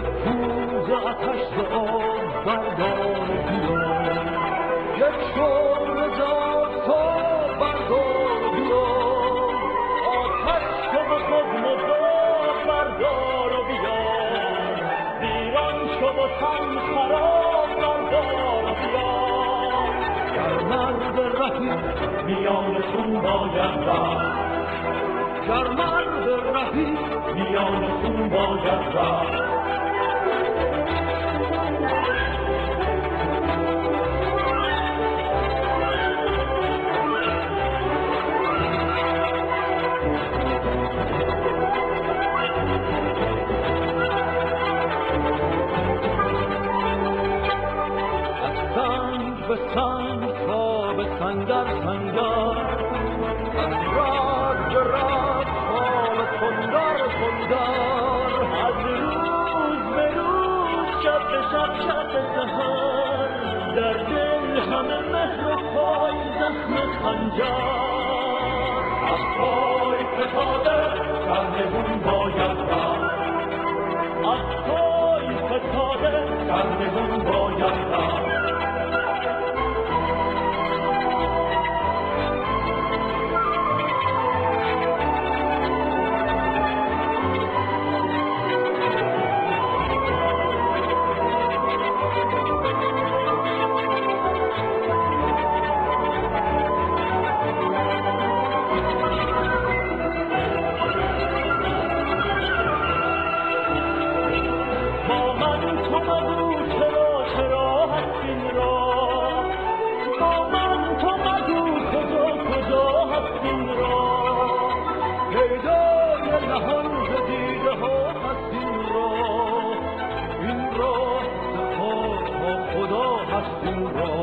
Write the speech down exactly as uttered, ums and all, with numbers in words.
کوز آتش ز آب بردار بیا، یک شعله ز آفتاب بردار بیا، آتش تو به خود مدار بردار و بیا، ویران شو و تن خراب بردار و بیا. گر مرد رهی میان خون باید رفت، گر مرد رهی میان خون باید رفت. به سنگ تا به سنگر سنگر، از راد به راد تا به سندر سندر، از روز به روز شب به شب شب به سحر، در دل همه مهر و پای زخم خنجر. از پای فتاده سرنگون باید رفت، از پای فتاده سرنگون باید رفت. خدا هست این را